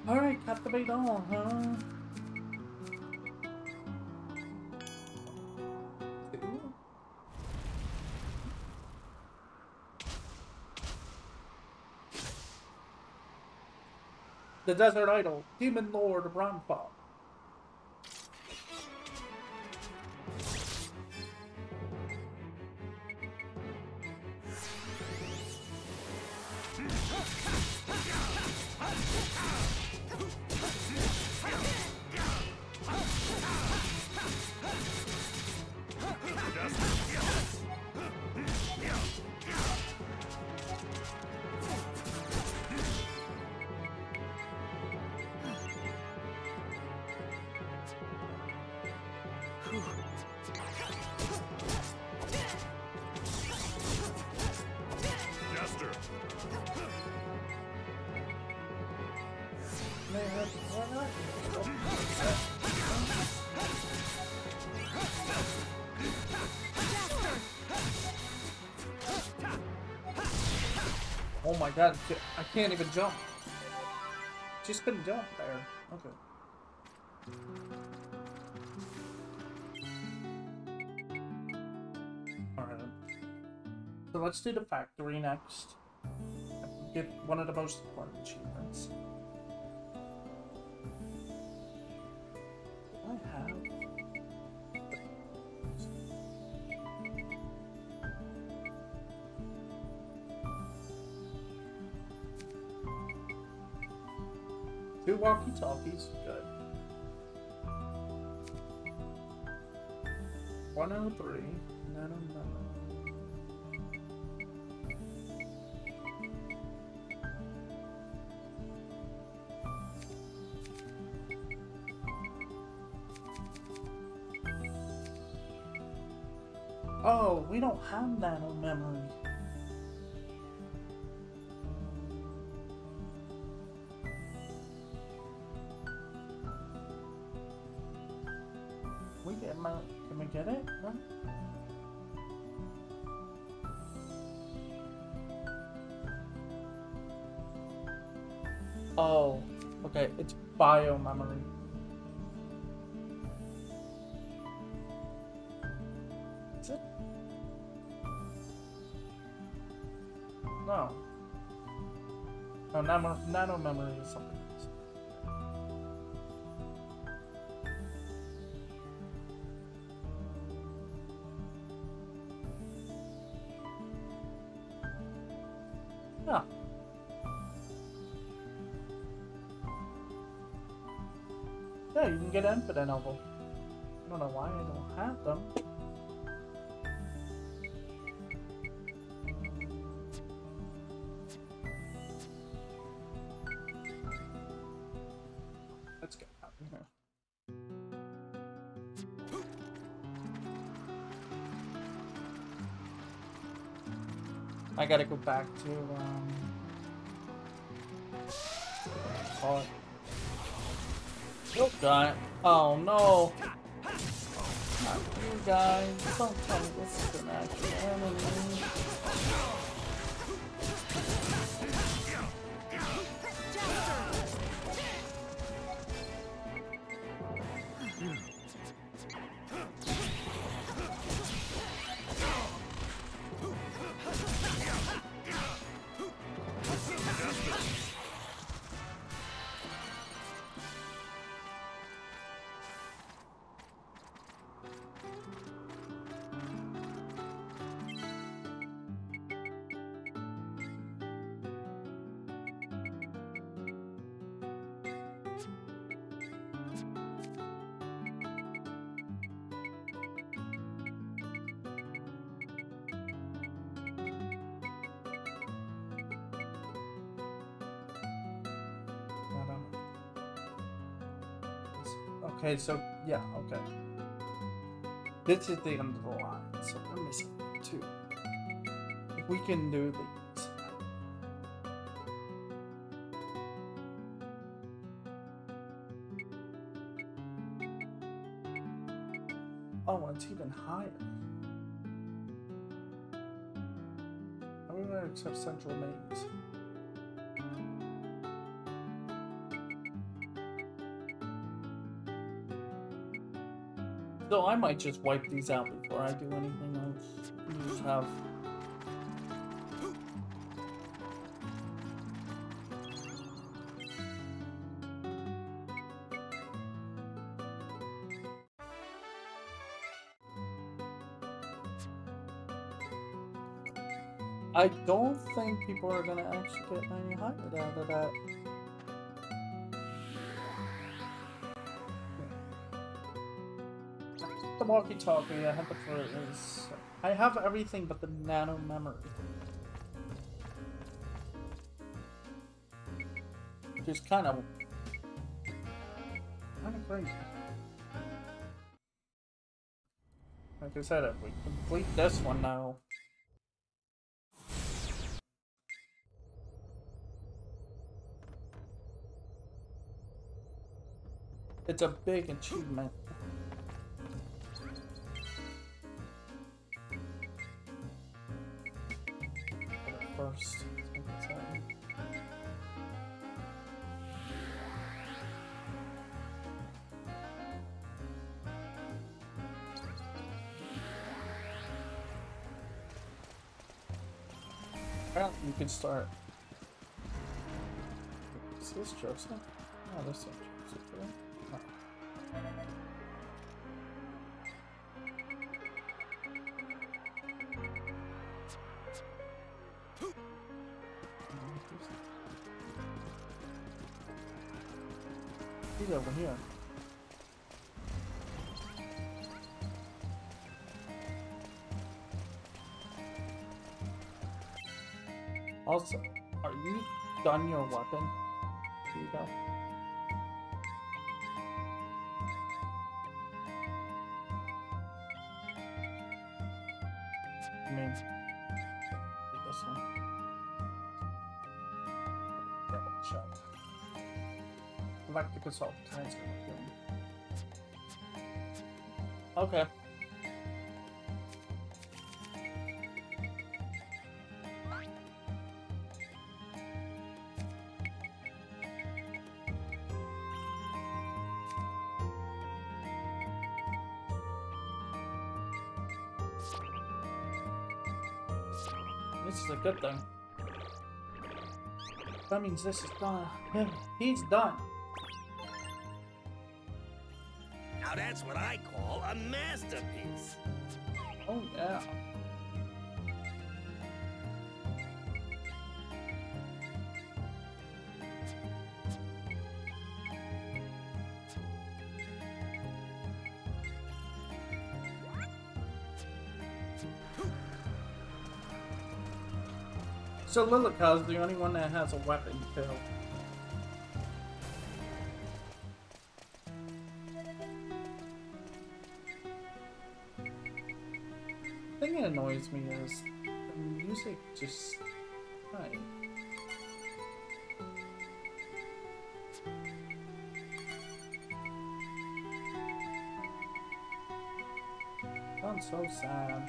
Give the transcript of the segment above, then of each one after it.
Alright, captivate all, huh? Two? The Desert Idol, Demon Lord Rampa. Oh my god, I can't even jump. Just couldn't jump there. Okay. Alright. So let's do the factory next. Get one of the most important achievements. Do I have... Two walkie-talkies, good. 103, nano. Oh, we don't have nano memory. Can we get it? No? Oh, okay, it's bio memory. Is it? No. No, nano memory is something else. Yeah. Yeah, you can get infinite of them. I don't know why I don't have them. Let's get out of here. I gotta go back to, call it. Nope, got it. Oh no! Not you guys. Don't tell me this is an actual enemy. Okay, so, yeah, okay. This is the end of the line, so we're missing two. If we can do these. Oh, it's even higher. I'm gonna accept central maze. So I might just wipe these out before I do anything else. You just have... I don't think people are gonna actually get any higher out of that. The walkie-talkie, I have the is I have everything but the nano memory. Which is kind of crazy. Like I said, if we complete this one now. It's a big achievement. First. Well, you can start. Is this Joseph? No, this isn't Joseph. Right? No. He's over here. Also, are you done your weapon? Here you go. I mean, take this one. Double check. Electric assault. Okay. This is a good thing. That means this is done. He's done. Now that's what I call a masterpiece. Oh yeah. So Lilica's the only one that has a weapon kill. The thing that annoys me is the music just right. I'm so sad.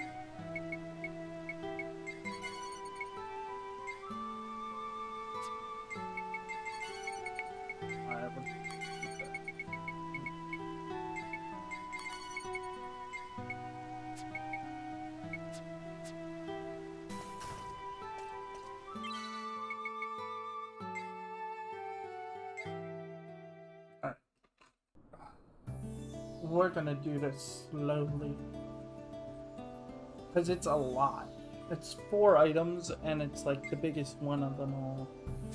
We're gonna do this slowly because it's a lot. It's 4 items and it's like the biggest one of them all.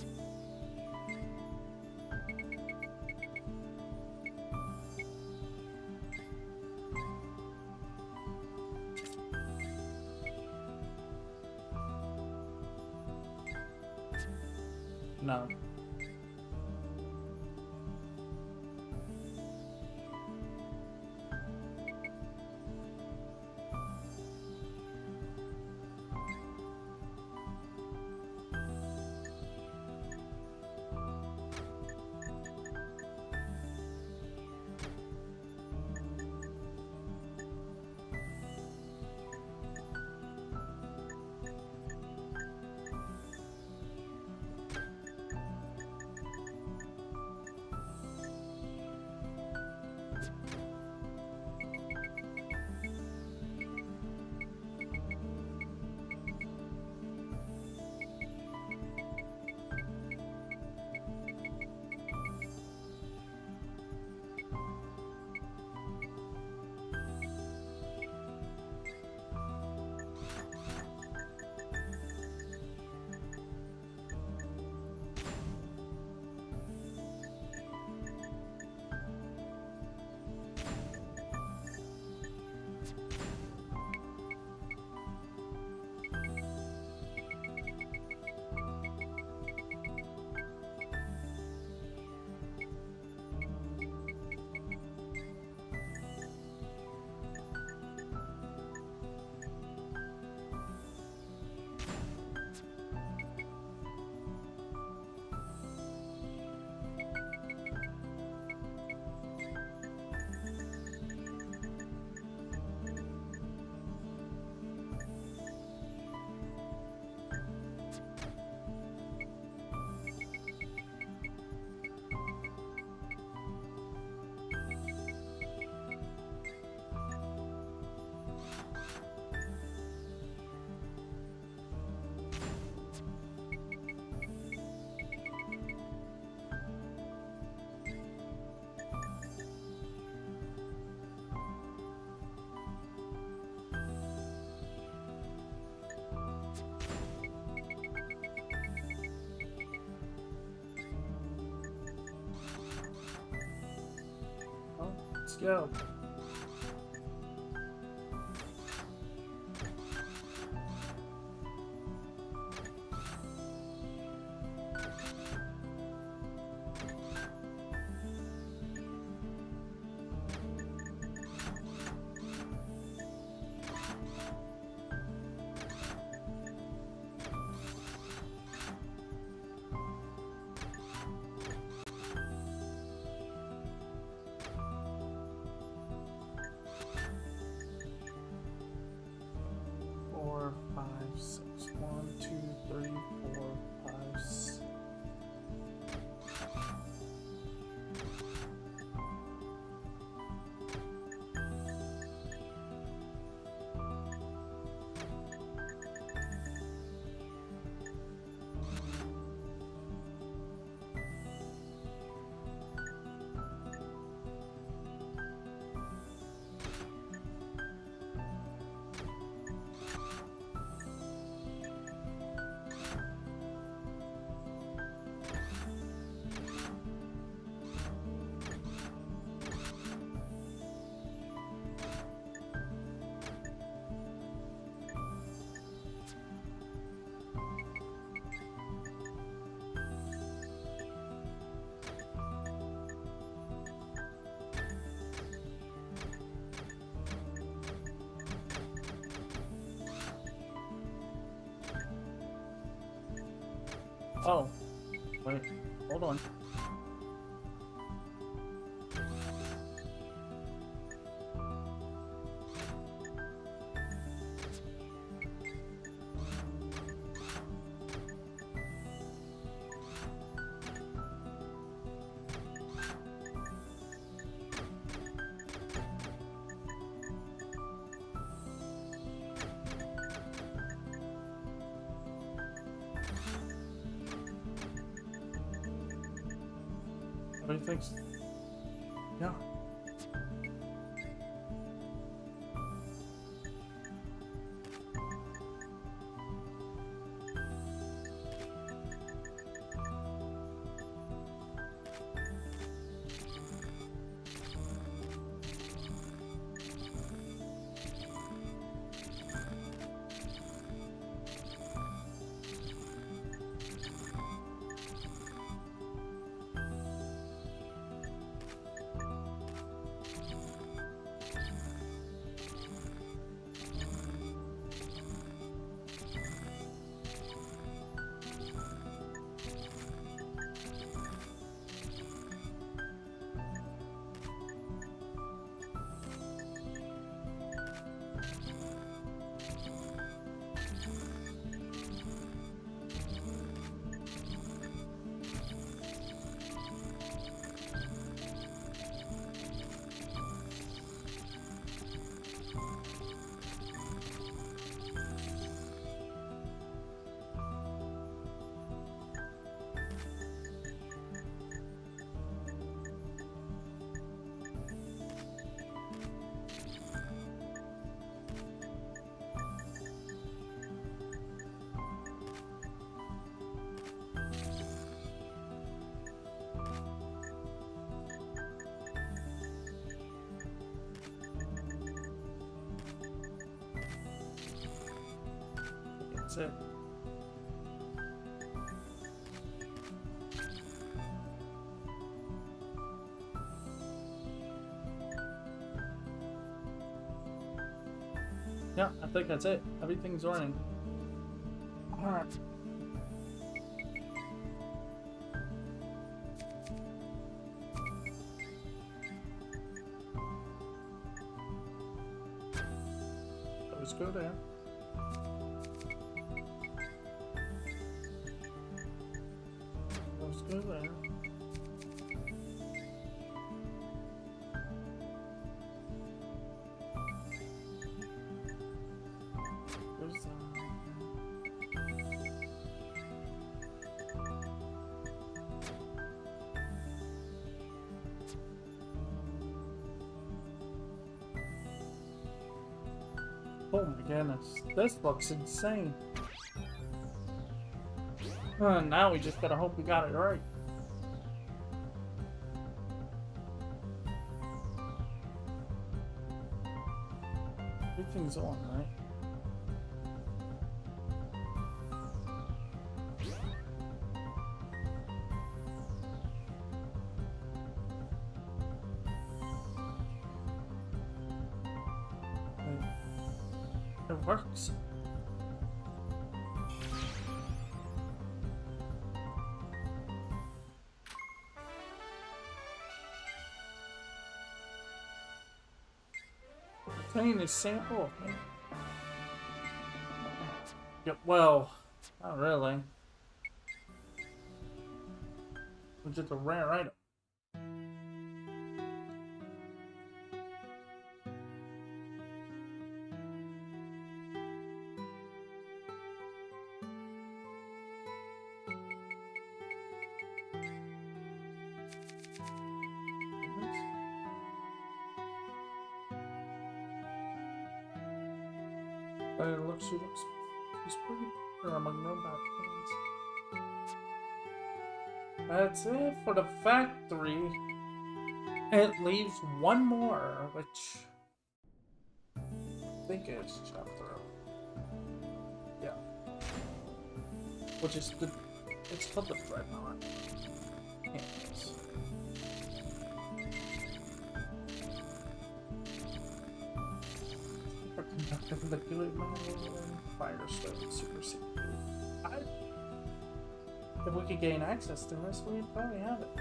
No. go. Four, five, six. 1, 2, 3, 4, 5, 6. Oh, wait, hold on. What do you think? Yeah. That's it. Yeah, I think that's it. Everything's running. Alright. Let's go there. Let's go there. There's oh my goodness, this looks insane. Now we just gotta hope we got it right. Everything's on, right? It works. Obtain a sample. Yep, well, not really. It's just a rare item. She's pretty popular among robot fans. That's it for the factory. It leaves one more, which I think is chapter. Yeah. Which is it's called the Dreadnought. Yes. Conducting the good model and fire starting super secret. If we could gain access to this, we'd probably have it.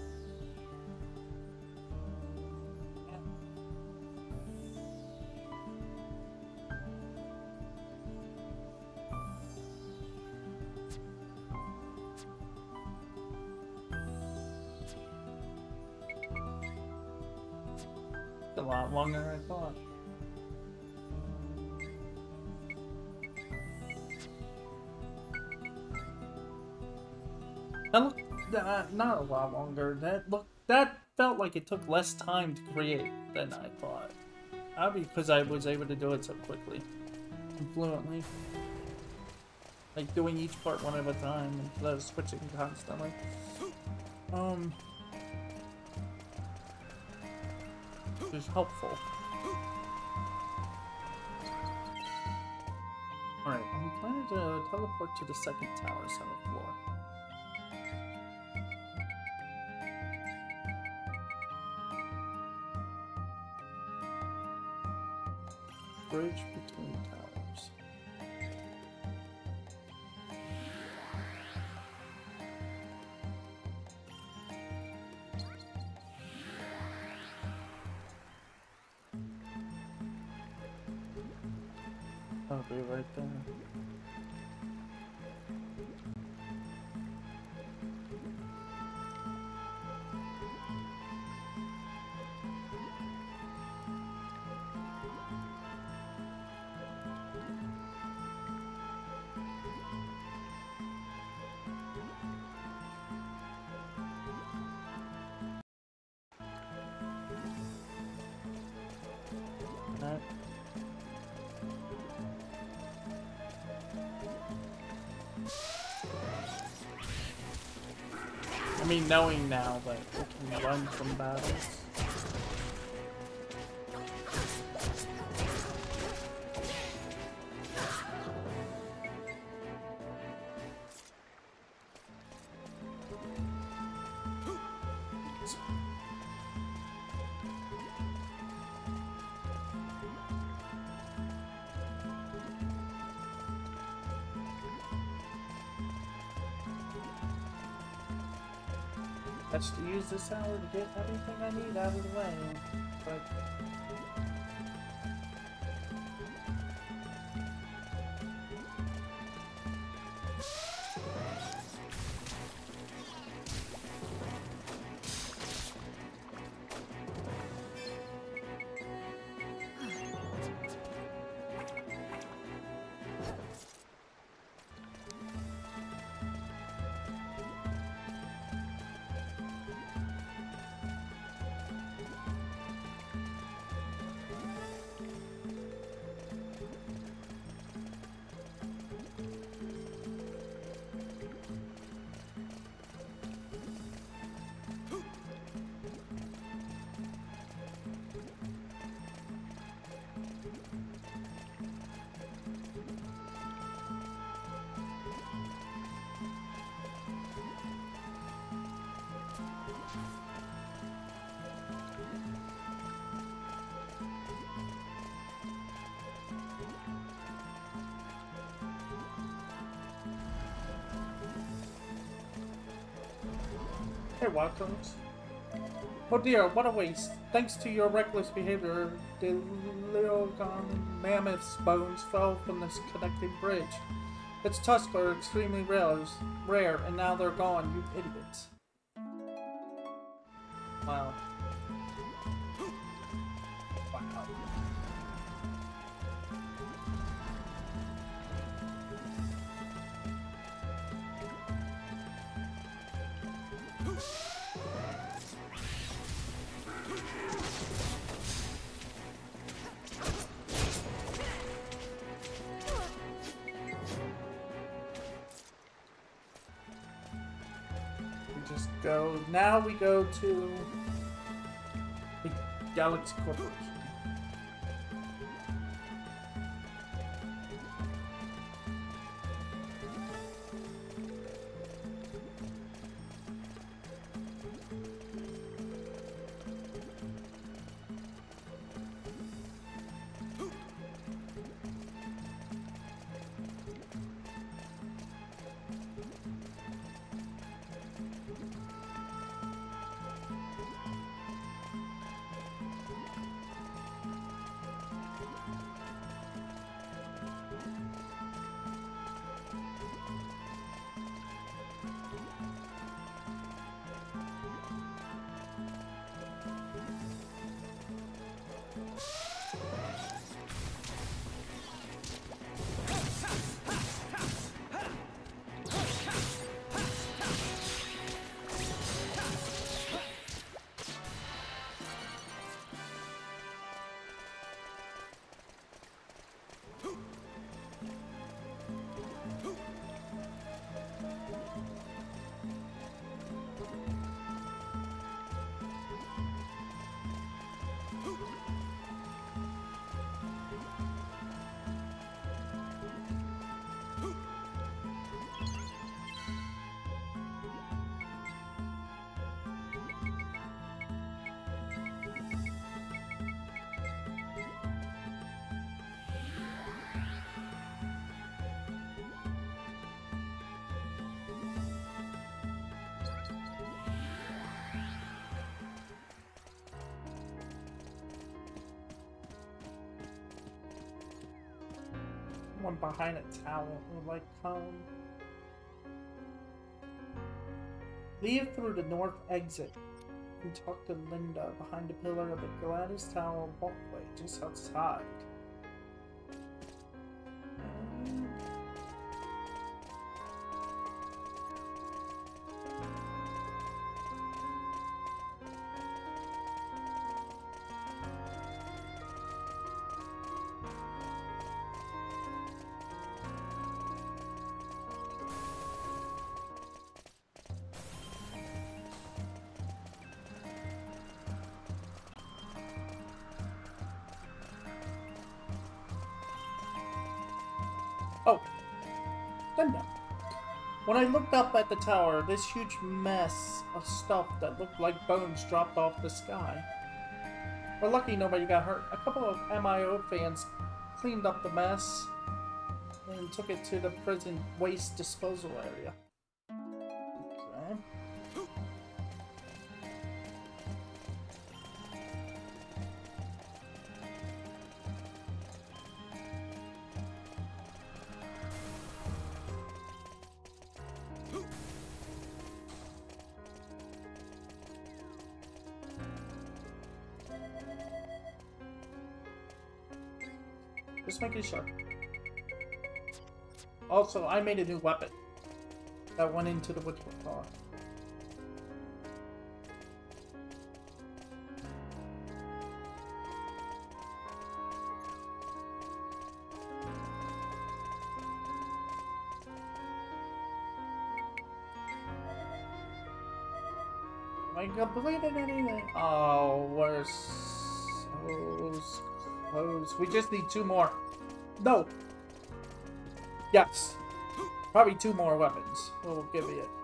A lot longer than I thought. That looked not a lot longer. That felt like it took less time to create than I thought. Because I was able to do it so quickly and fluently. Like doing each part one at a time instead of switching constantly. Which is helpful. Alright, I'm planning to teleport to the second tower, 7th floor. Bridge between towers. I'll be right there. I mean, knowing now that we can run from battles. That's to use this hour to get everything I need out of the way. But Hey, Wildcoats. Oh dear, what a waste. Thanks to your reckless behavior, the Leogon mammoth's bones fell from this connecting bridge. Its tusks are extremely rare, and now they're gone, you idiots. Wow. Wow. Just go. Now we go to the Galaxy Corporation. One behind a tower, like leave through the north exit and talk to Linda behind the pillar of the Gladys Tower walkway just outside. Oh, Linda. When I looked up at the tower, this huge mess of stuff that looked like bones dropped off the sky. We're lucky nobody got hurt. A couple of MIO fans cleaned up the mess and took it to the prison waste disposal area. Okay. Just making sure. Also, I made a new weapon that went into the Witchwood car. Have I completed anything? Oh, we're so close. We just need 2 more. No. Yes. Probably 2 more weapons. We'll give you it.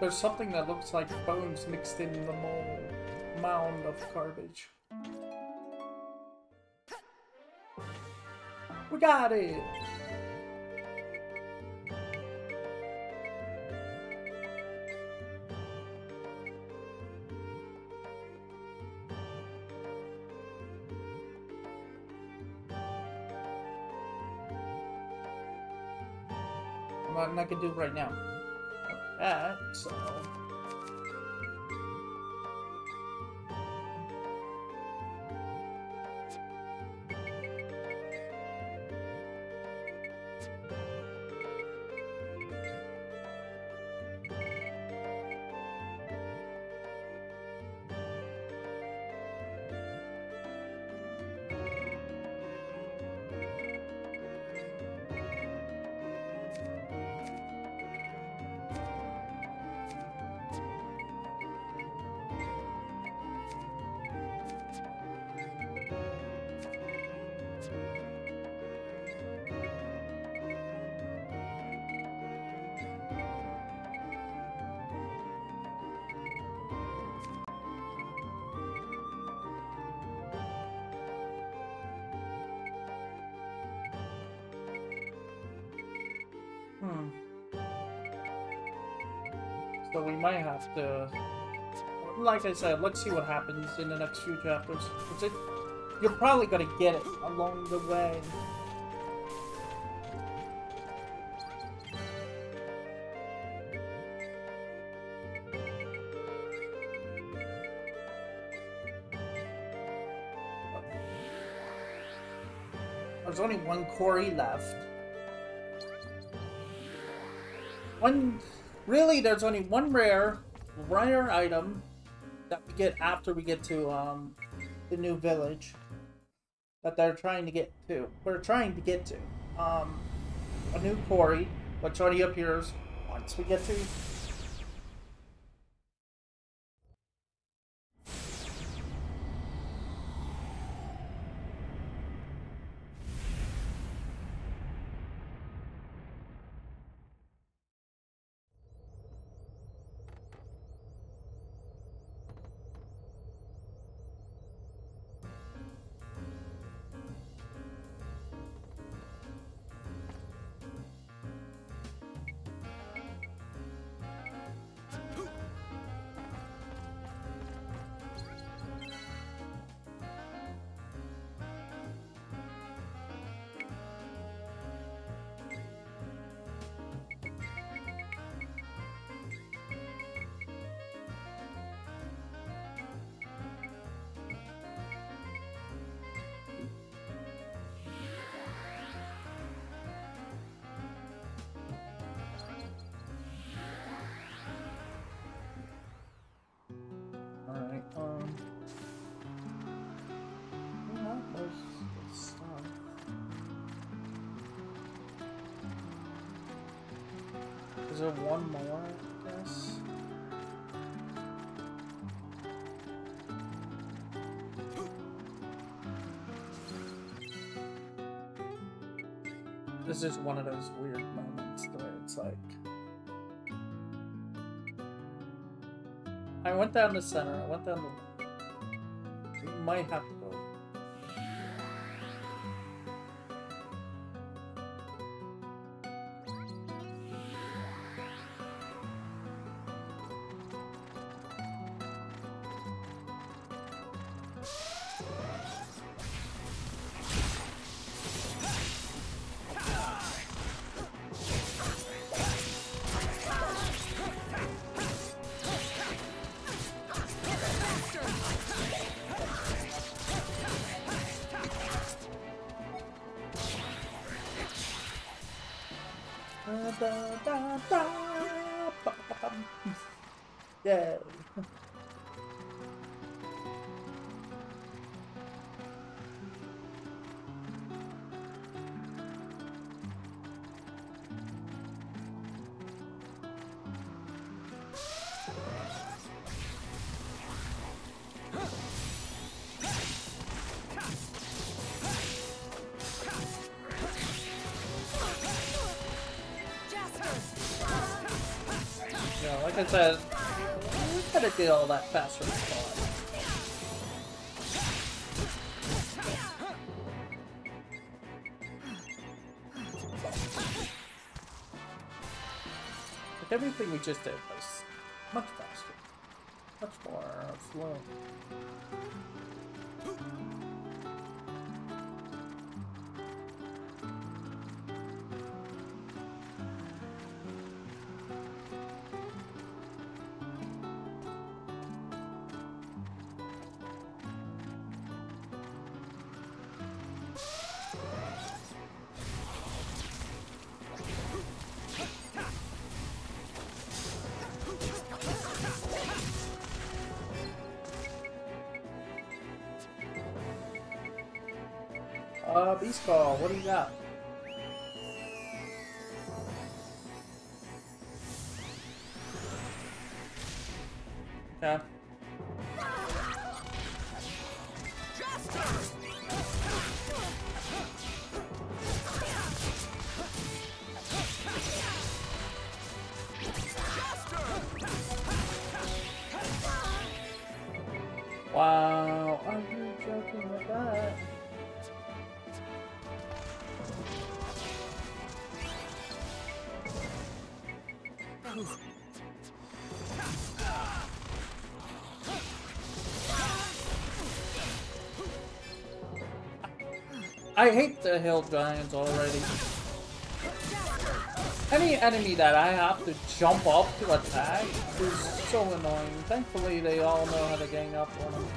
There's something that looks like bones mixed in the mound of garbage. We got it! Nothing I can do right now. That, so... So we might have to, like I said, let's see what happens in the next few chapters. You're probably gonna get it along the way. There's only one quarry left. Really, there's only one rare item that we get after we get to the new village that they're trying to get to. We're trying to get to a new quarry, which only appears once we get to. Is there one more, I guess? This is one of those weird moments where it's like... I went down the center, I went down the... We might have to go. Yeah. I Like I said, we could have did all that faster than I thought. Like everything we just did was much faster. Much more slow. Beast Call, what do you got? Okay. Wow, are you joking with that? I hate the hill giants already. Any enemy that I have to jump up to attack is so annoying. Thankfully, they all know how to gang up on them.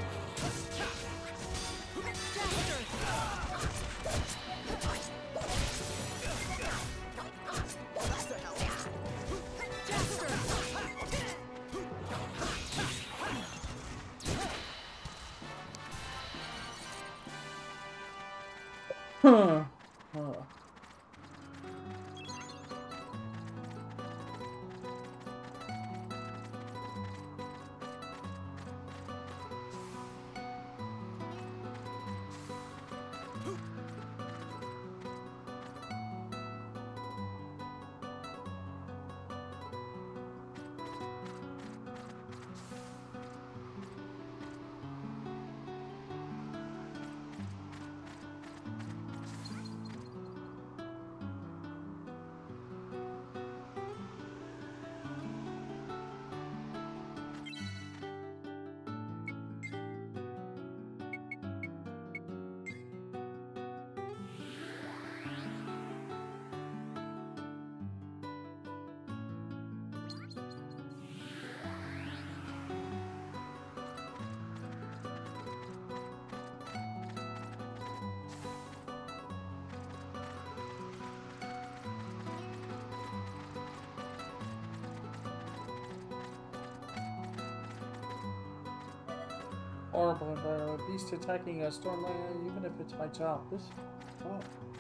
Horrible environment. Beast attacking a Stormland, even if it's my job. This. Oh.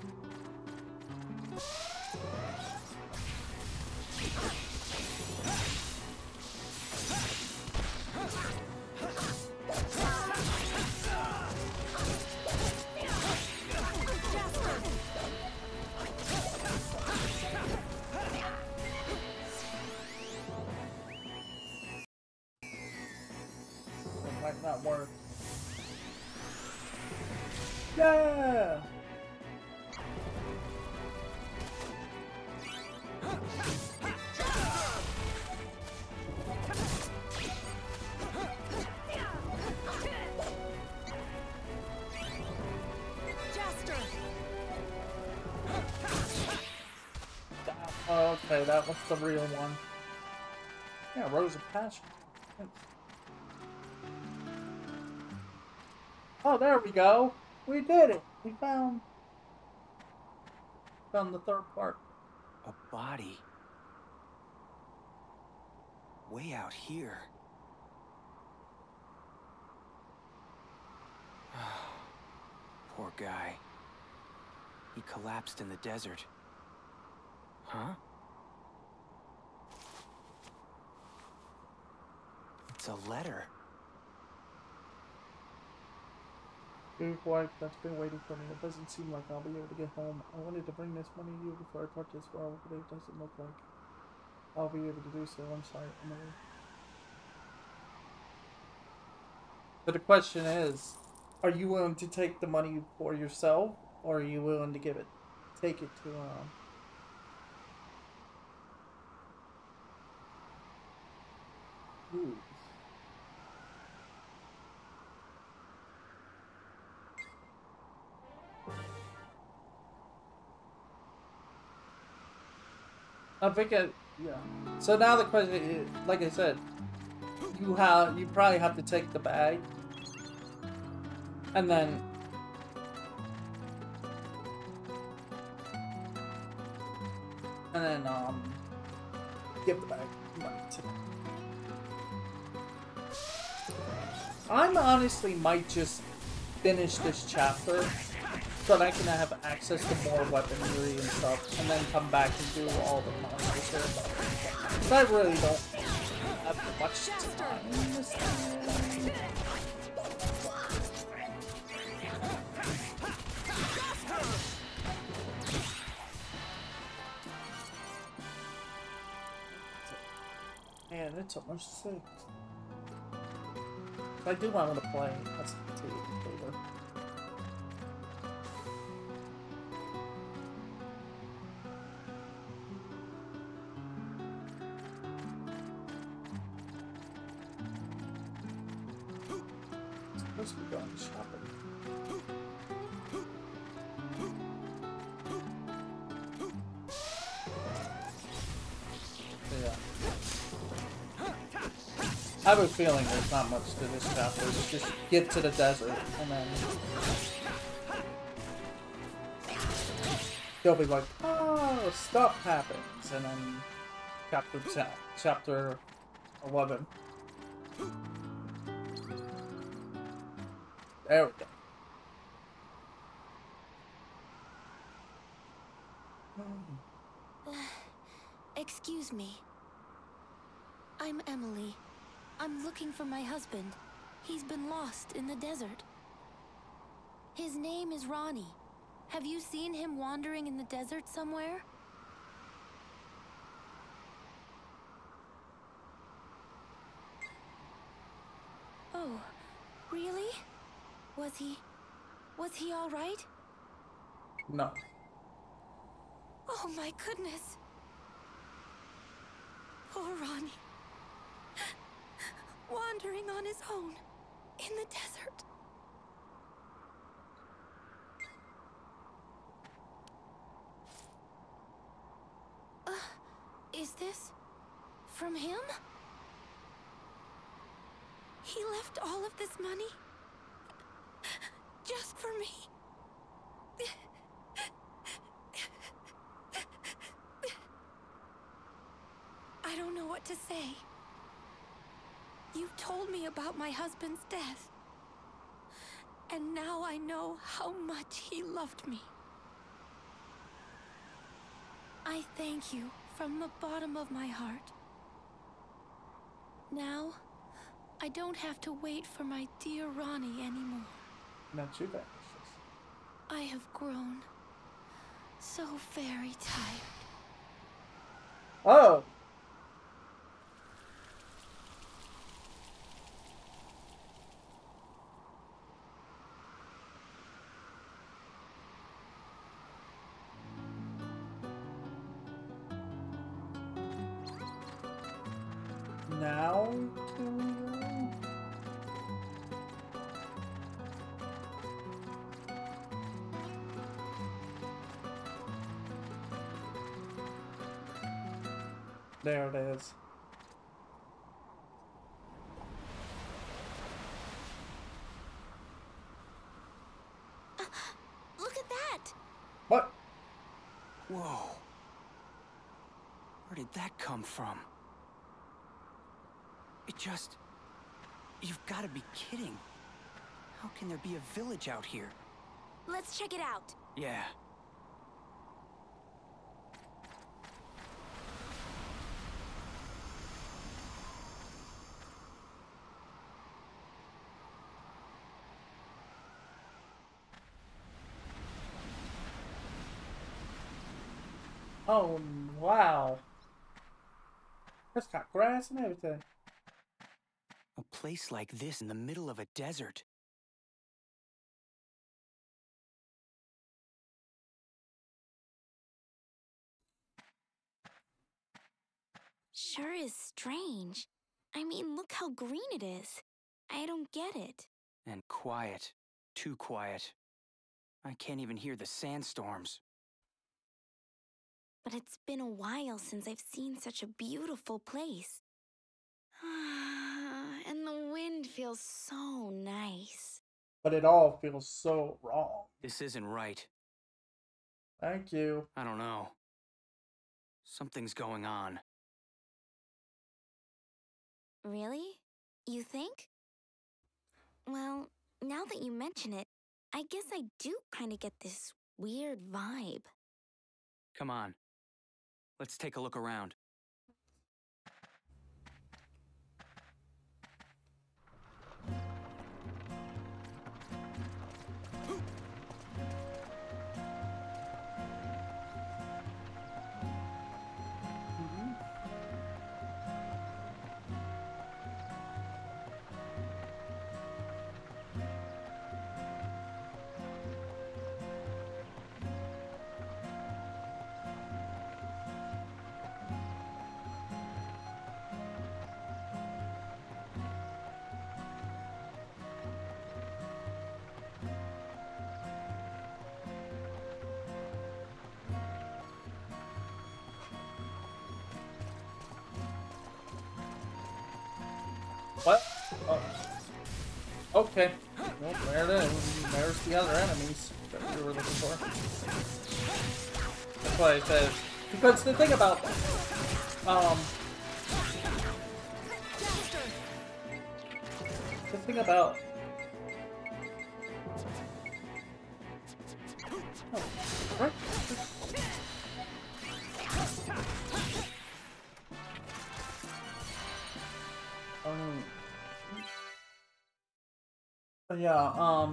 Might not work. Yeah! Okay, that was the real one. Yeah, Rose of Passion. Thanks. Oh, there we go. We did it. We found the third part. A body. Way out here. Poor guy. He collapsed in the desert. Huh? It's a letter. Good wife that's been waiting for me. It doesn't seem like I'll be able to get home. I wanted to bring this money to you before I part this world, but it doesn't look like. I'll be able to do so. I'm sorry, Emily. But the question is, are you willing to take the money for yourself, or are you willing to take it to, Ooh. I think yeah. So now the question is, like I said, you probably have to take the bag, and then give the bag money to them. I honestly might just finish this chapter so that I can have access to more weaponry and stuff, and then come back and do all the monsters here. Because I really don't have much time in this thing. Man, it's almost 6. I do want to play. That's too later. Supposed to be going shopping. Yeah. I have a feeling there's not much to this chapter. Just get to the desert, and then they'll be like, oh, stuff happens, and then chapter 11. There we go. Excuse me. I'm Emily. I'm looking for my husband. He's been lost in the desert. His name is Ronnie. Have you seen him wandering in the desert somewhere? Oh, really? Was he all right? No. Oh my goodness. Poor Ronnie. Wandering on his own in the desert. Is this from him? He left all of this money just for me. I don't know what to say. You've told me about my husband's death, and now I know how much he loved me. I thank you from the bottom of my heart. Now, I don't have to wait for my dear Ronnie anymore. Not too bad. I have grown so very tired. Oh! Now can we go? There it is. Look at that! What? Whoa. Where did that come from? It just... You've got to be kidding. How can there be a village out here? Let's check it out. Yeah. Oh, wow. It's got grass and everything. A place like this in the middle of a desert. Sure is strange. I mean, look how green it is. I don't get it. And quiet. Too quiet. I can't even hear the sandstorms. But it's been a while since I've seen such a beautiful place. And the wind feels so nice. But it all feels so wrong. This isn't right. Thank you. I don't know. Something's going on. Really? You think? Well, now that you mention it, I guess I do kind of get this weird vibe. Come on. Let's take a look around. What? Oh. Okay. Well, there it is. There's the other enemies that we were looking for. That's why I said. Because the thing about the thing about right. Yeah,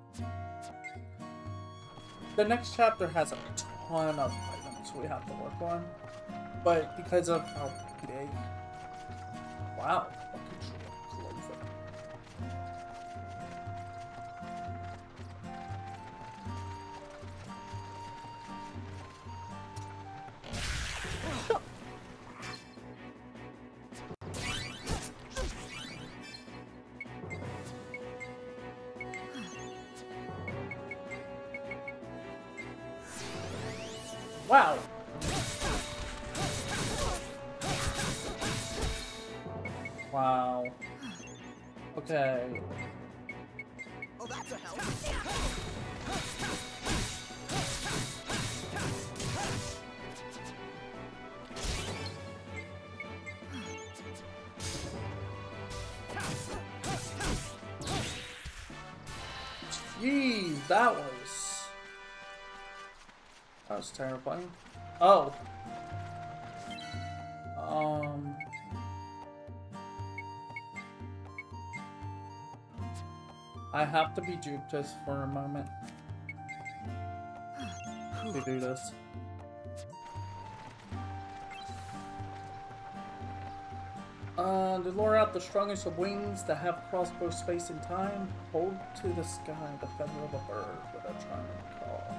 the next chapter has a ton of items we have to work on, but because of how big, wow, look at Clover. Wow. Wow. Okay. Oh, that's a help. Jeez, that was terrifying. Oh. I have to be Jupiter for a moment to do this. To lure out the strongest of wings that have crossed both space and time, hold to the sky the feather of a bird with a charming call.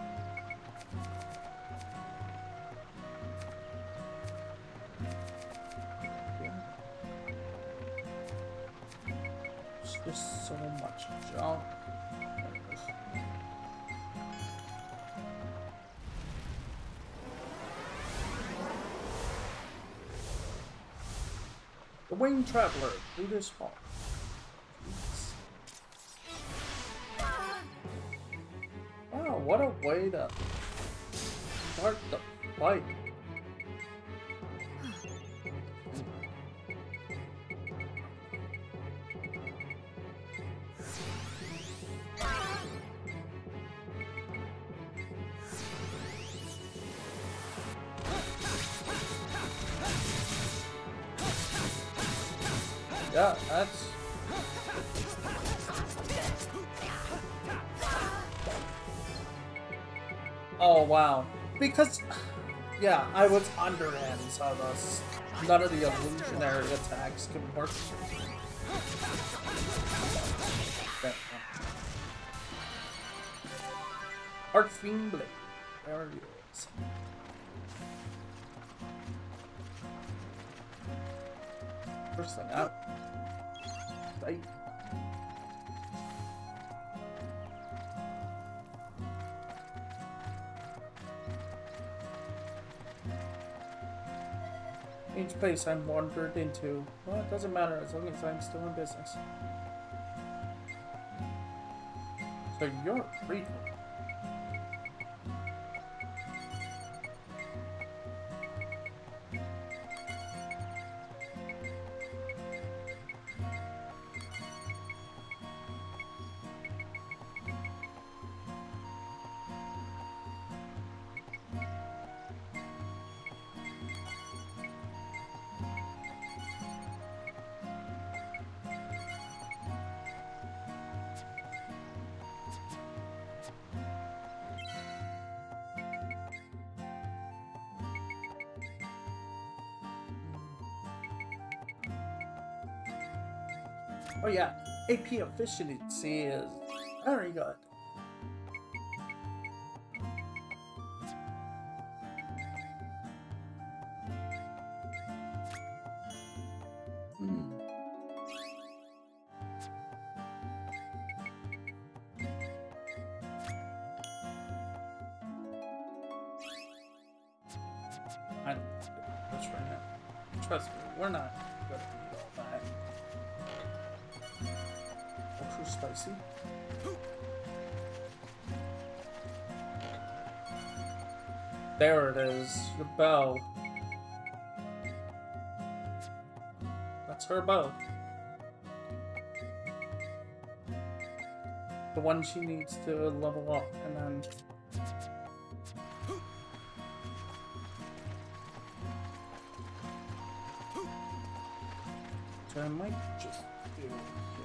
It's just so much junk. The Winged Traveler, through this hall. Wow, what a way to start the fight. Yeah, that's... Oh, wow. Because, yeah, I was underhand, so None of the illusionary attacks can work. Arcfiend Blade. There it is. First thing out. Right. Each place I'm wandered into. Well, it doesn't matter as long as I'm still in business. So you're free. Oh yeah, AP efficiency is very good. I don't do this right now. Trust me, we're not gonna do all that. Ultra spicy. There it is, your bow. That's her bow. The one she needs to level up, and then... So I might just do here.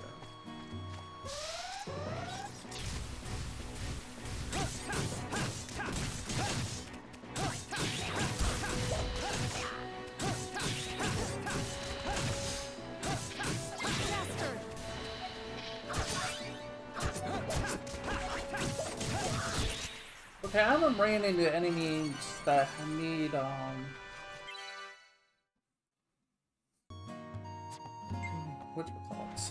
Okay, I haven't ran into enemies that need, whatchamacallits?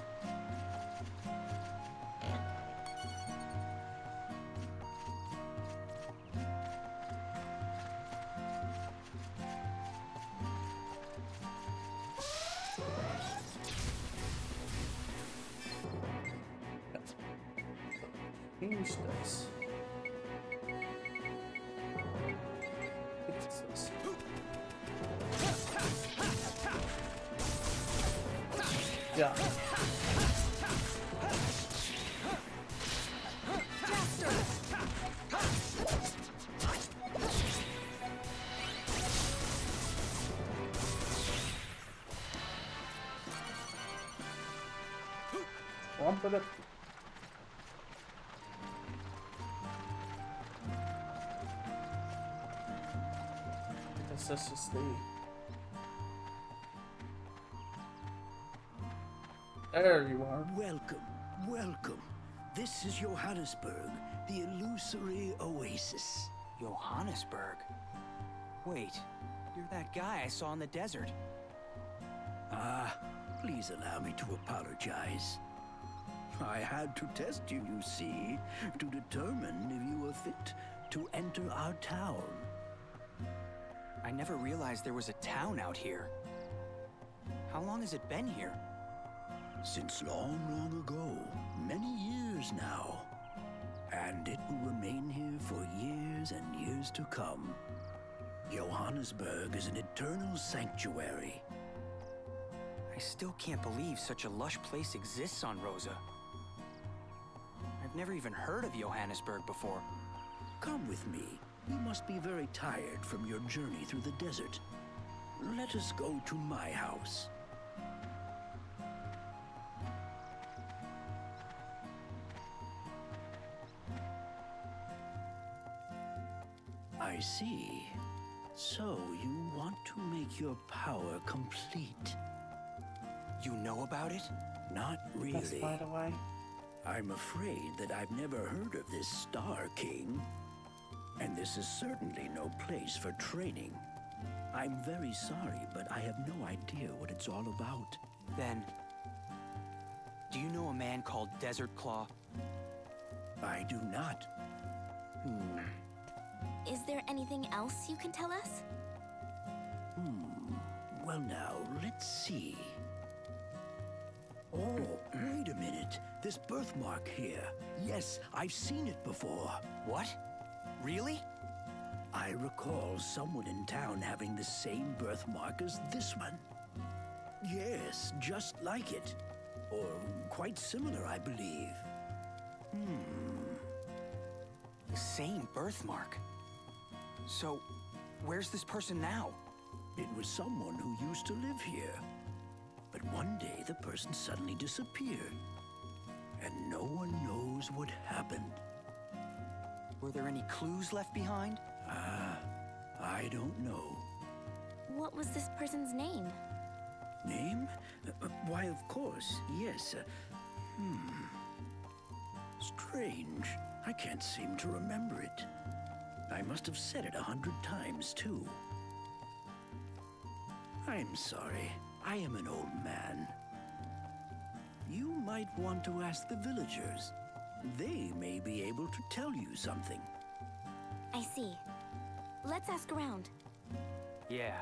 Change this. Yeah. One for the... Because this is the... There you are. Welcome, welcome. This is Johannesburg, the illusory oasis. Johannesburg? Wait, you're that guy I saw in the desert. Ah, please allow me to apologize. I had to test you, you see, to determine if you were fit to enter our town. I never realized there was a town out here. How long has it been here? Since long, long ago, many years now. And it will remain here for years and years to come. Johannesburg is an eternal sanctuary. I still can't believe such a lush place exists on Rosa. I've never even heard of Johannesburg before. Come with me. You must be very tired from your journey through the desert. Let us go to my house. I see. So you want to make your power complete? You know about it? Not That's really. by the way. I'm afraid that I've never heard of this Star King. And this is certainly no place for training. I'm very sorry, but I have no idea what it's all about. Then, do you know a man called Desert Claw? I do not. Is there anything else you can tell us? Well now, let's see. Oh, wait a minute. This birthmark here. Yes, I've seen it before. What? Really? I recall someone in town having the same birthmark as this one. Yes, just like it. Or quite similar, I believe. The same birthmark. So, where's this person now? It was someone who used to live here. But one day the person suddenly disappeared. And no one knows what happened. Were there any clues left behind? I don't know. What was this person's name? Name? Why, of course, yes. Strange. I can't seem to remember it. I must have said it 100 times, too. I'm sorry. I am an old man. You might want to ask the villagers. They may be able to tell you something. I see. Let's ask around. Yeah.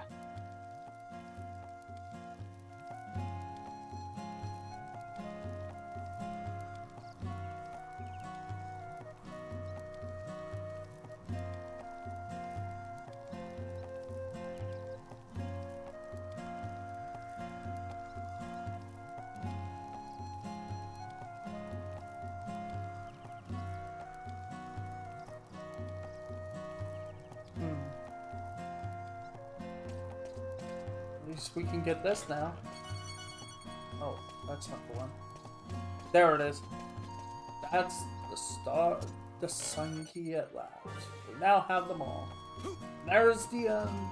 At least we can get this now. Oh, that's not the one. There it is. That's the star, the sun key at last. We now have them all. There's the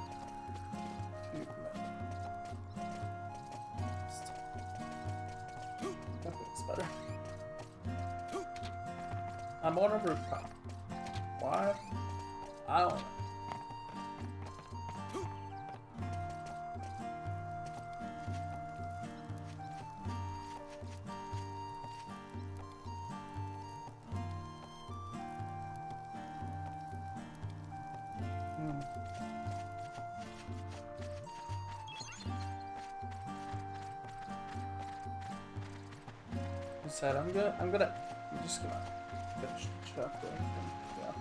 That's better. I'm on a rooftop. Why? I don't know. Said I'm just gonna finish the chapter. Yeah.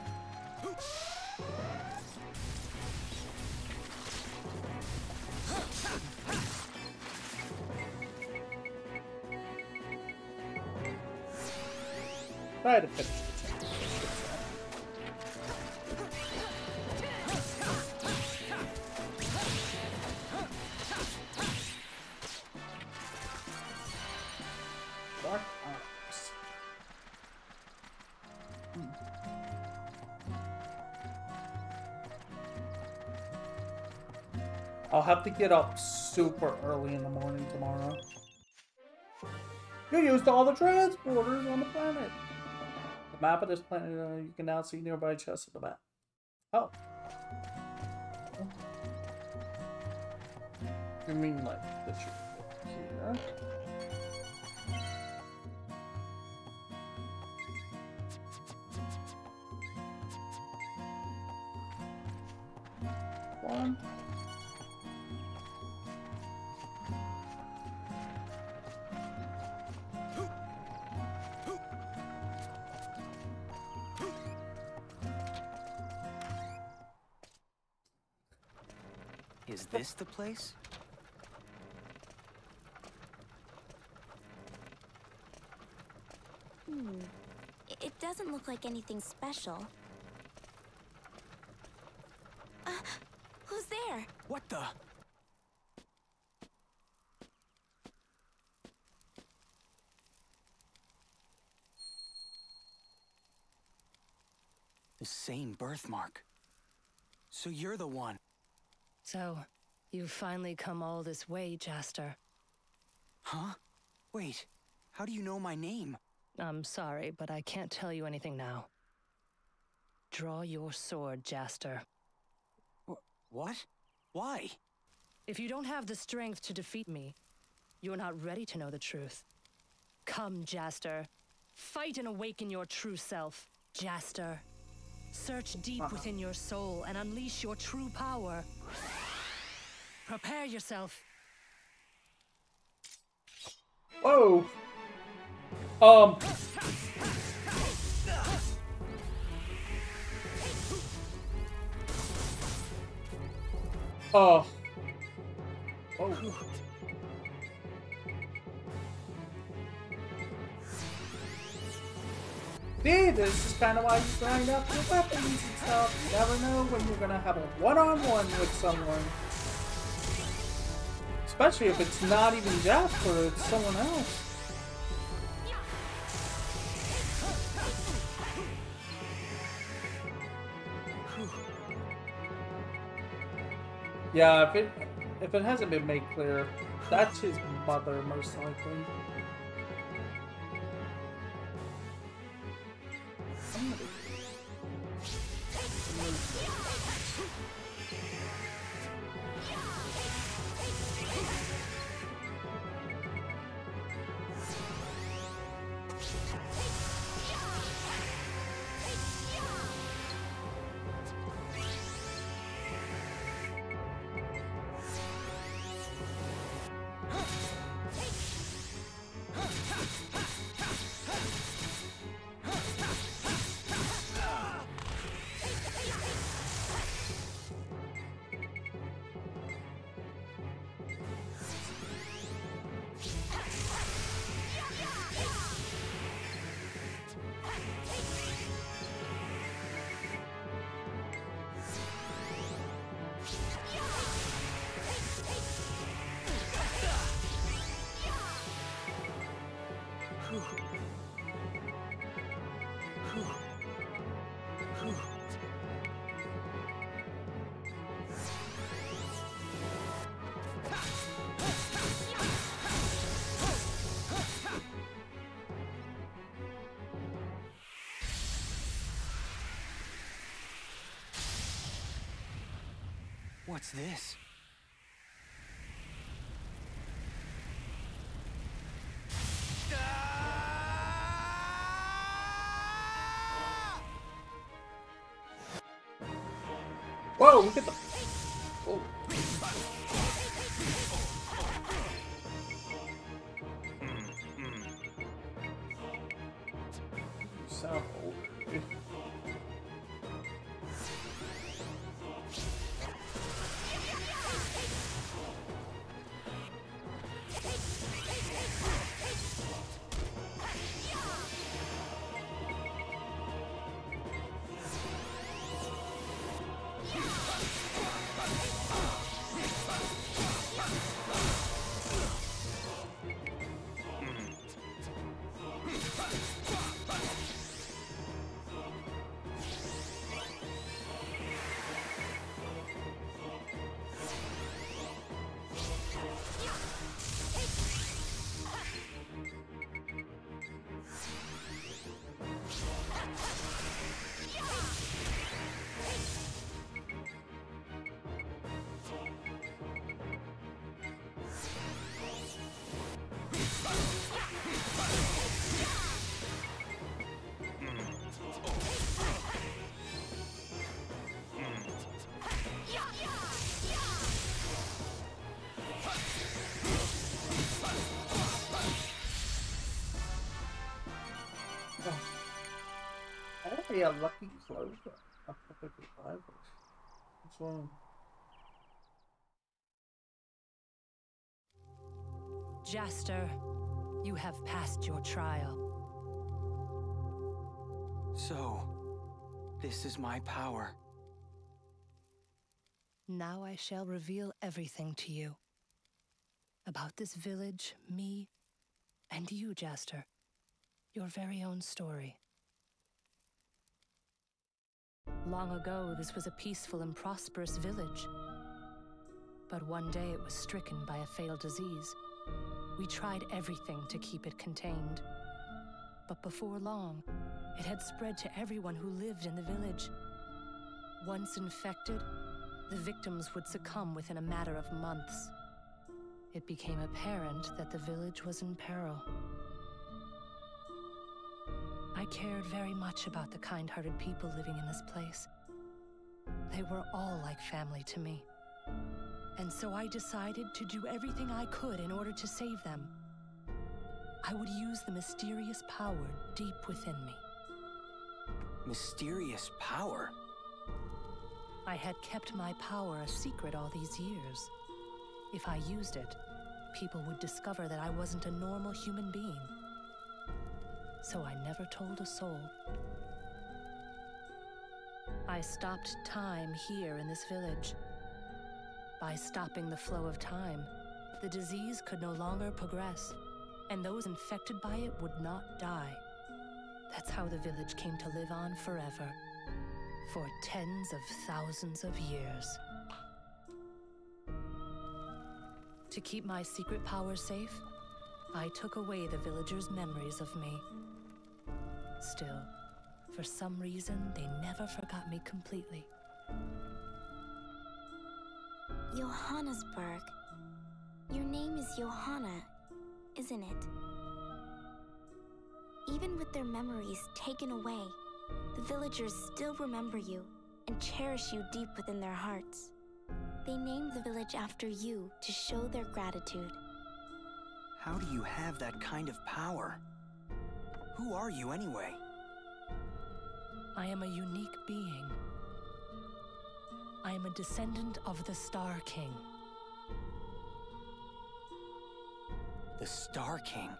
Try to finish the chapter. I'll have to get up super early in the morning tomorrow. You used all the transporters on the planet. The map of this planet, you can now see nearby chests of the map. Oh. You mean like that you're here? One. Is this the place? It doesn't look like anything special. Who's there? What the? The same birthmark. So you're the one. So, you've finally come all this way, Jaster. Huh? Wait, how do you know my name? I'm sorry, but I can't tell you anything now. Draw your sword, Jaster. What? Why? If you don't have the strength to defeat me, you're not ready to know the truth. Come, Jaster. Fight and awaken your true self, Jaster. Search deep within your soul and unleash your true power. Prepare yourself. Whoa. Oh. Oh. See, this is kind of why you grind up your weapons and stuff. You never know when you're gonna have a one-on-one with someone. Especially if it's not even Jasper, it's someone else. Yeah, if it hasn't been made clear, that's his mother, most likely. What's this? Whoa, look at the... Whoa. You sound old. Hey, a lucky clover. A perfect rivals. What's wrong? Jaster, you have passed your trial. So, this is my power. Now I shall reveal everything to you. About this village, me, and you, Jaster. Your very own story. Long ago, this was a peaceful and prosperous village. But one day it was stricken by a fatal disease. We tried everything to keep it contained. But before long, it had spread to everyone who lived in the village. Once infected, the victims would succumb within a matter of months. It became apparent that the village was in peril. I cared very much about the kind-hearted people living in this place. They were all like family to me. And so I decided to do everything I could in order to save them. I would use the mysterious power deep within me. Mysterious power? I had kept my power a secret all these years. If I used it, people would discover that I wasn't a normal human being. So I never told a soul. I stopped time here in this village. By stopping the flow of time, the disease could no longer progress, and those infected by it would not die. That's how the village came to live on forever, for tens of thousands of years. To keep my secret power safe, I took away the villagers' memories of me. Still, for some reason, they never forgot me completely. Johannesburg. Your name is Johanna, isn't it? Even with their memories taken away, the villagers still remember you and cherish you deep within their hearts. They named the village after you to show their gratitude. How do you have that kind of power? Who are you anyway? I am a unique being. I am a descendant of the Star King. The Star King?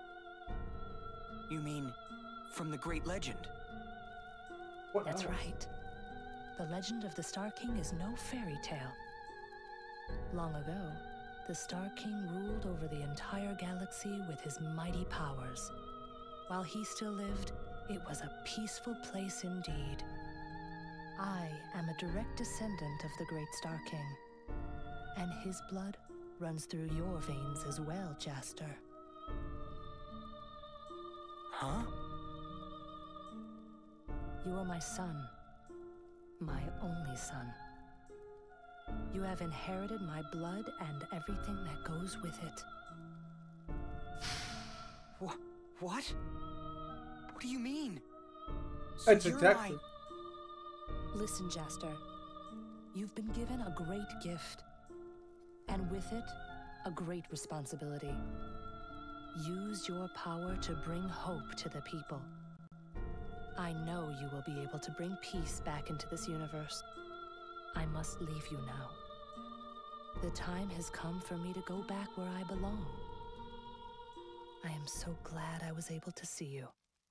You mean, from the great legend? That's right. The legend of the Star King is no fairy tale. Long ago, the Star King ruled over the entire galaxy with his mighty powers. While he still lived, it was a peaceful place indeed. I am a direct descendant of the great Star King, and his blood runs through your veins as well, Jaster. Huh? You are my son, my only son. You have inherited my blood and everything that goes with it. What? What do you mean? That's you're exactly. Listen, Jaster. You've been given a great gift, and with it, a great responsibility. Use your power to bring hope to the people. I know you will be able to bring peace back into this universe. I must leave you now. The time has come for me to go back where I belong. I am so glad I was able to see you.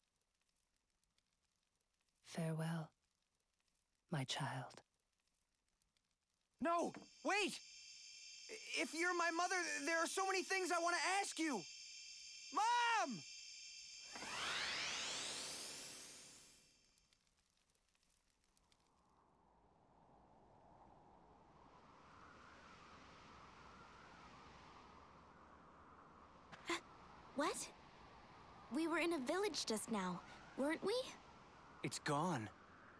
Farewell, my child. No! Wait! If you're my mother, there are so many things I want to ask you! Mom! What? We were in a village just now, weren't we? It's gone.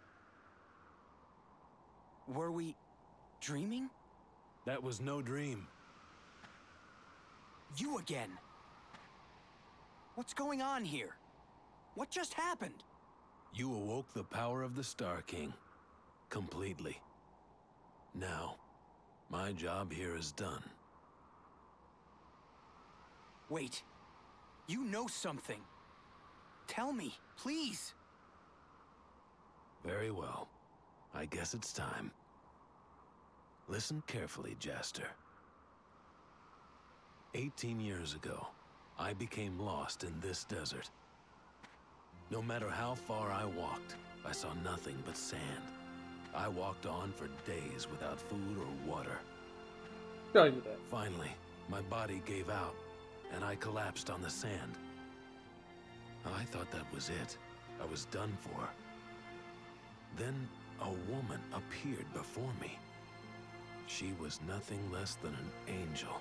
Were we dreaming? That was no dream. You again! What's going on here? What just happened? You awoke the power of the Star King. Completely. Now, my job here is done. Wait. You know something. Tell me, please. Very well. I guess it's time. Listen carefully, Jaster. 18 years ago, I became lost in this desert. No matter how far I walked, I saw nothing but sand. I walked on for days without food or water. Tell you that. Finally, my body gave out, and I collapsed on the sand. I thought that was it. I was done for. Then, a woman appeared before me. She was nothing less than an angel.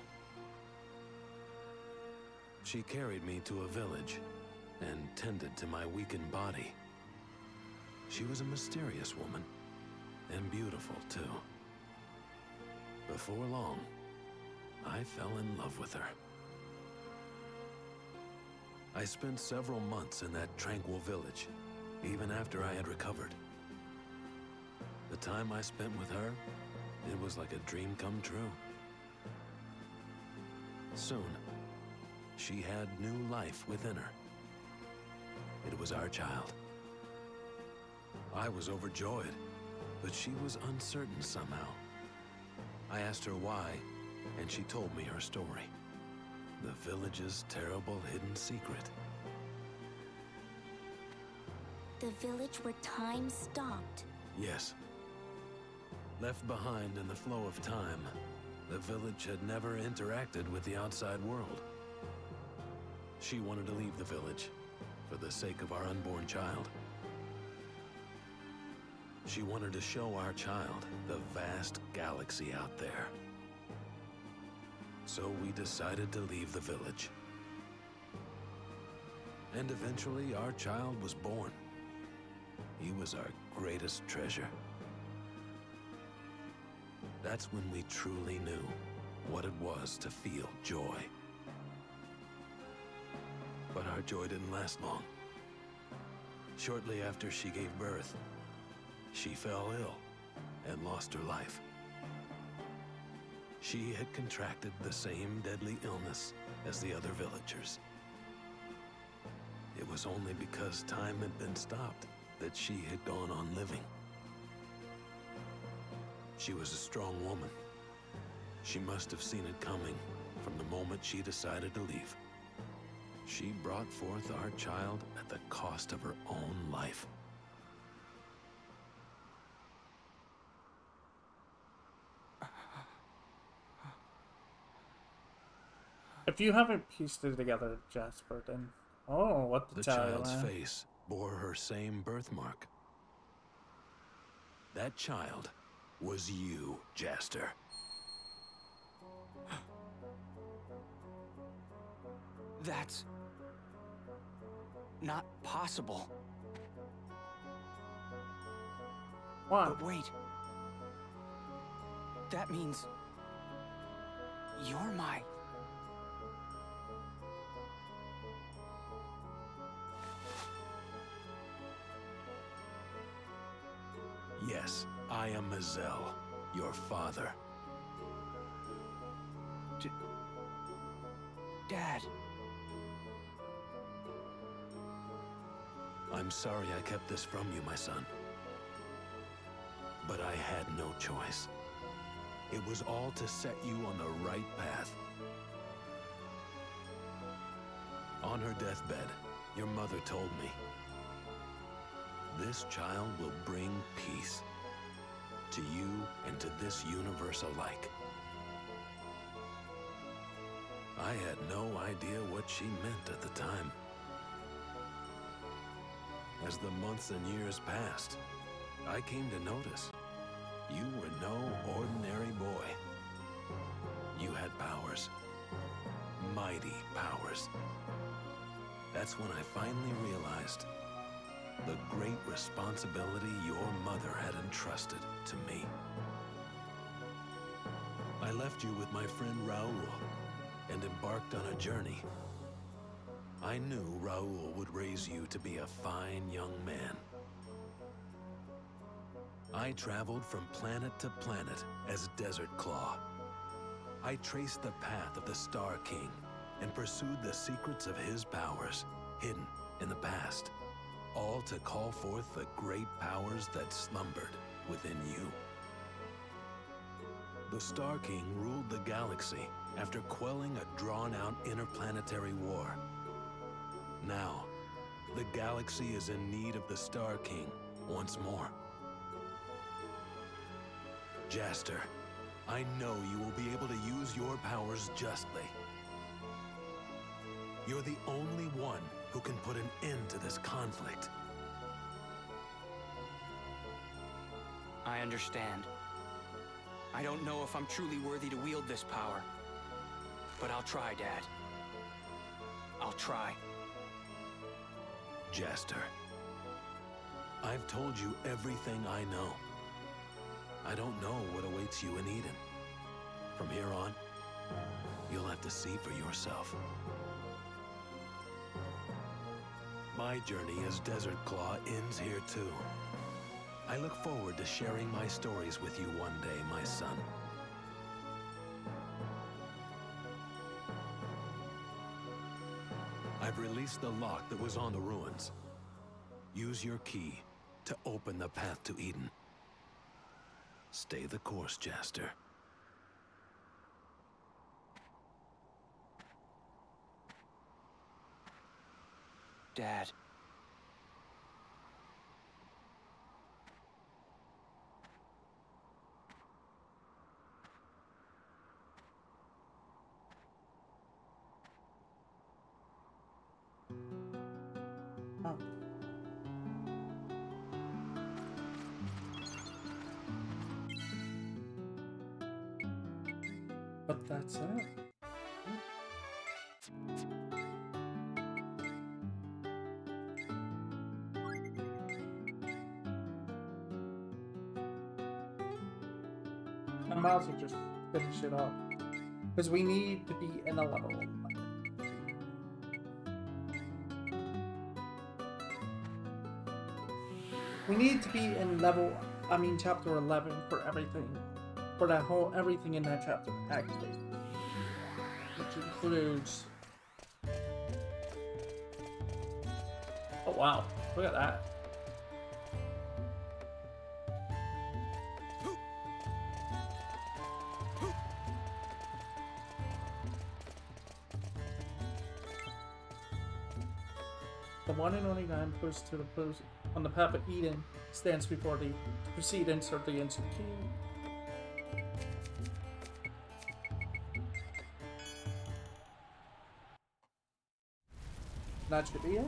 She carried me to a village and tended to my weakened body. She was a mysterious woman, and beautiful too. Before long, I fell in love with her. I spent several months in that tranquil village, even after I had recovered. The time I spent with her, it was like a dream come true. Soon, she had new life within her. It was our child. I was overjoyed, but she was uncertain somehow. I asked her why, and she told me her story. The village's terrible hidden secret. The village where time stopped. Yes. Left behind in the flow of time, the village had never interacted with the outside world. She wanted to leave the village for the sake of our unborn child. She wanted to show our child the vast galaxy out there. So we decided to leave the village. And eventually our child was born. He was our greatest treasure. That's when we truly knew what it was to feel joy. But our joy didn't last long. Shortly after she gave birth, she fell ill and lost her life. She had contracted the same deadly illness as the other villagers. It was only because time had been stopped that she had gone on living. She was a strong woman. She must have seen it coming from the moment she decided to leave. She brought forth our child at the cost of her own life. If you haven't pieced it together, Jasper, then what The child's face bore her same birthmark. That child was you, Jaster. That's not possible. Why? But wait. That means you're my... Yes, I am Mazel, your father. Dad. I'm sorry I kept this from you, my son. But I had no choice. It was all to set you on the right path. On her deathbed, your mother told me, this child will bring peace to you and to this universe alike. I had no idea what she meant at the time. As the months and years passed, I came to notice you were no ordinary boy. You had powers, mighty powers. That's when I finally realized the great responsibility your mother had entrusted to me. I left you with my friend Raoul and embarked on a journey. I knew Raoul would raise you to be a fine young man. I traveled from planet to planet as Desert Claw. I traced the path of the Star King and pursued the secrets of his powers, hidden in the past, all to call forth the great powers that slumbered within you. The Star King ruled the galaxy after quelling a drawn-out interplanetary war. Now, the galaxy is in need of the Star King once more. Jaster, I know you will be able to use your powers justly. You're the only one who can put an end to this conflict. I understand. I don't know if I'm truly worthy to wield this power. But I'll try, Dad. I'll try. Jaster, I've told you everything I know. I don't know what awaits you in Eden. From here on, you'll have to see for yourself. My journey as Desert Claw ends here too. I look forward to sharing my stories with you one day, my son. I've released the lock that was on the ruins. Use your key to open the path to Eden. Stay the course, Jaster. Dad. Oh. But that's it. I might as well just finish it up. Because we need to be in a level. We need to be in chapter 11 for everything. For that whole, everything in that chapter to activate. Which includes... Oh wow, look at that. The one and only lamppost to the post on the path of Eden stands before thee. Proceed, insert the insert key. That should be it.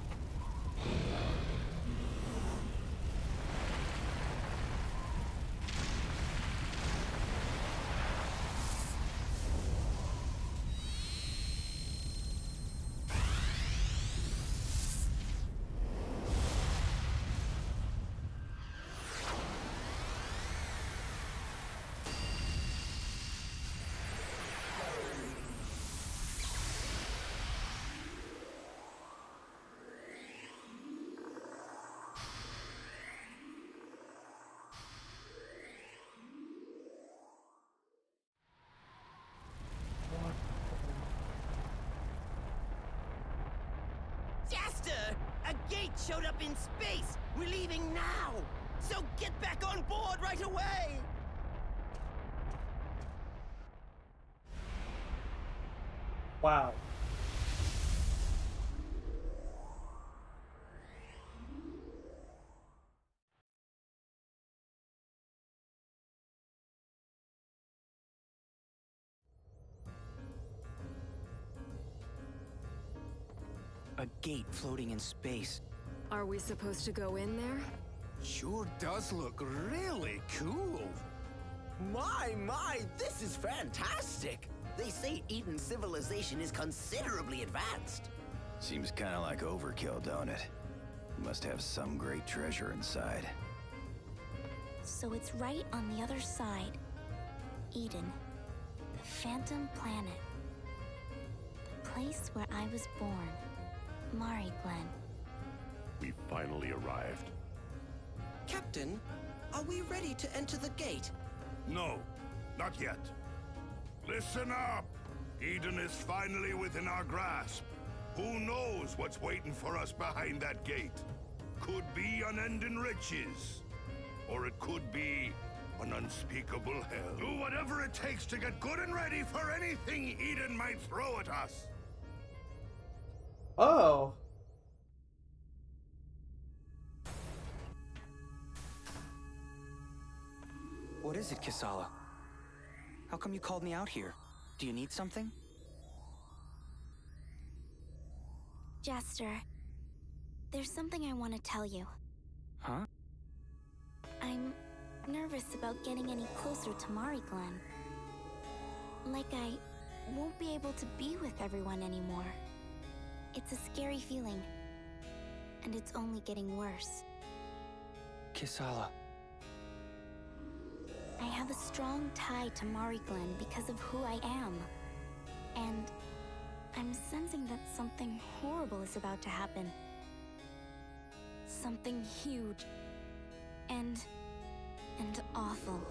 Jaster! A gate showed up in space! We're leaving now! So get back on board right away! Wow. A gate floating in space. Are we supposed to go in there? Sure does look really cool. My, this is fantastic! They say Eden's civilization is considerably advanced. Seems kind of like overkill, don't it? Must have some great treasure inside. So it's right on the other side. Eden. The Phantom Planet. The place where I was born. Mari Glen. We finally arrived. Captain, are we ready to enter the gate? No, not yet. Listen up! Eden is finally within our grasp. Who knows what's waiting for us behind that gate? Could be unending riches. Or it could be an unspeakable hell. Do whatever it takes to get good and ready for anything Eden might throw at us. Oh. What is it, Kisala? How come you called me out here? Do you need something? Jaster, there's something I want to tell you. Huh? I'm nervous about getting any closer to Mari Glen. Like I won't be able to be with everyone anymore. It's a scary feeling. And it's only getting worse. Kisala. I have a strong tie to Mari Glen because of who I am. And I'm sensing that something horrible is about to happen. Something huge. And awful.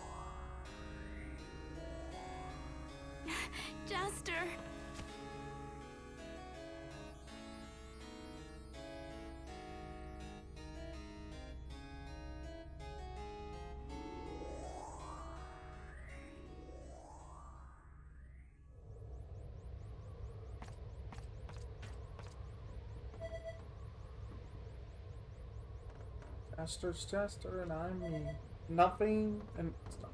Jaster! Jaster's Jester and I'm me. Nothing and stuff.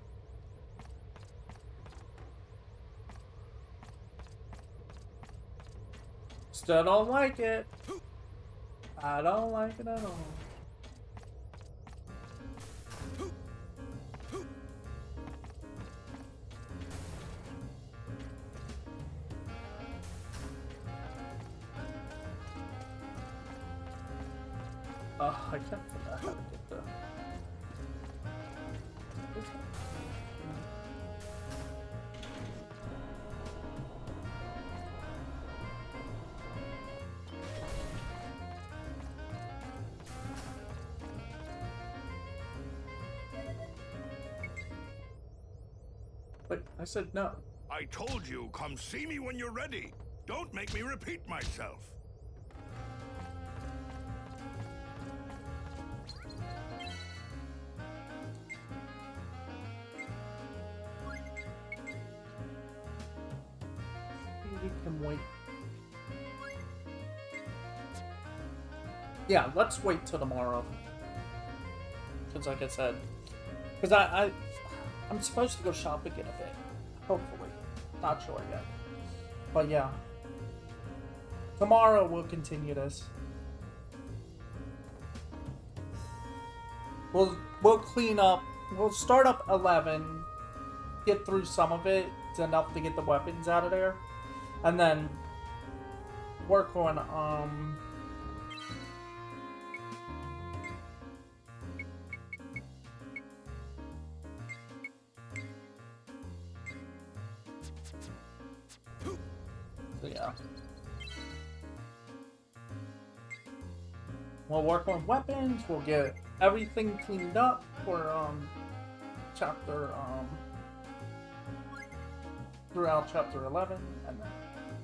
Still don't like it. I don't like it at all. I can't figure out how to get the... Wait, I said no. I told you, come see me when you're ready. Don't make me repeat myself. We can wait. Yeah, let's wait till tomorrow. Because like I said, because I'm supposed to go shopping in a bit. Hopefully. Not sure yet. But yeah. Tomorrow we'll continue this. We'll clean up. We'll start up 11. Get through some of it. It's enough to get the weapons out of there. And then work on so yeah. We'll work on weapons, we'll get everything cleaned up for chapter throughout chapter 11 and then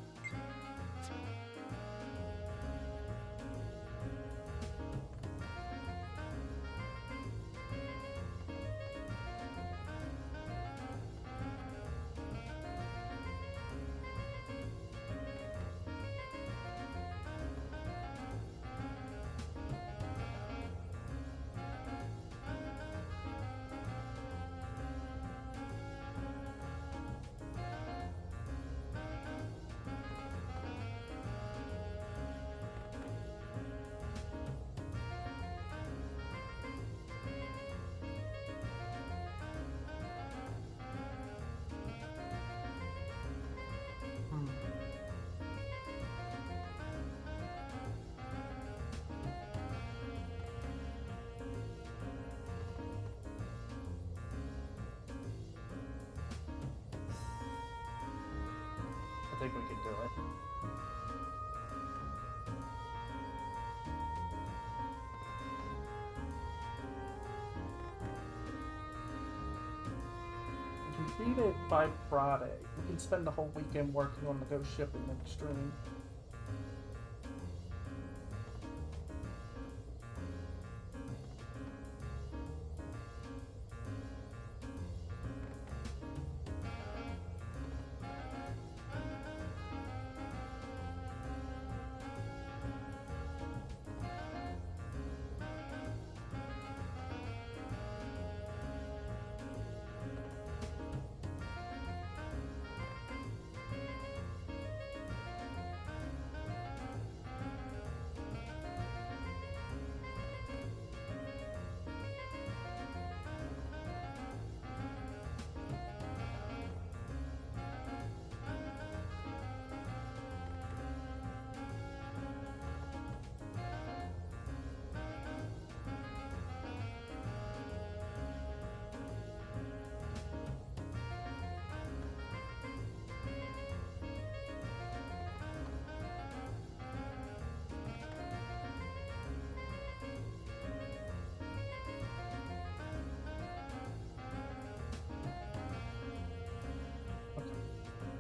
I think we can do it. If we beat it by Friday, we can spend the whole weekend working on the ghost ship and then stream.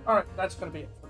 Alright, that's gonna be it for